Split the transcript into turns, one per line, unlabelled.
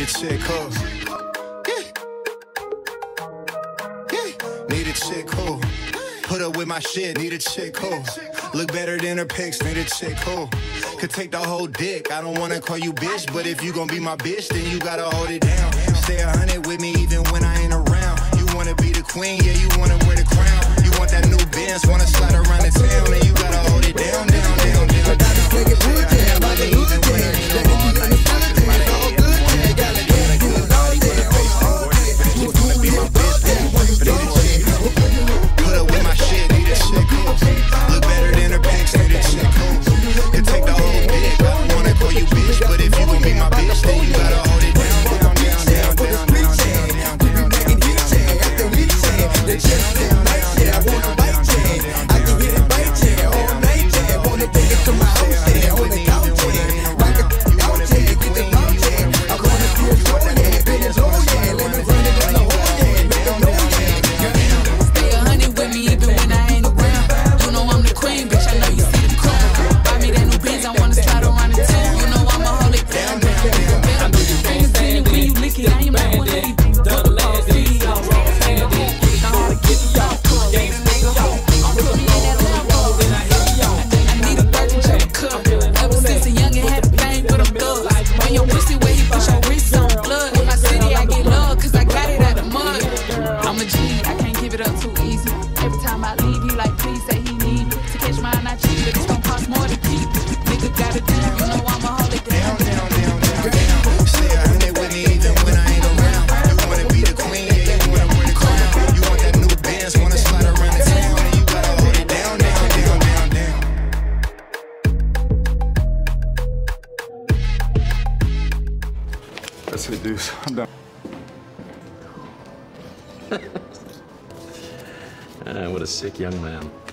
chick, huh? Need a chick, who put up with my shit, need a chick, who look better than her pics, need a chick, who could take the whole dick. I don't wanna call you bitch, but if you gon' be my bitch, then you gotta hold it down. Stay 100 with me even when I ain't around. You wanna be the queen, yeah, you wanna wear the crown. You want that new Benz, wanna slide around the town, and you gotta hold it down, down, down, down, down. Put up with my shit, need a chick, look better than her pics, need a chick, could take the whole dick. I don't wanna call you bitch, but if you gon' be my bitch, then you gotta hold it down, down, down, down, down, down, down, down, down, down,
That's it, dudes. I'm done.
What a sick young man.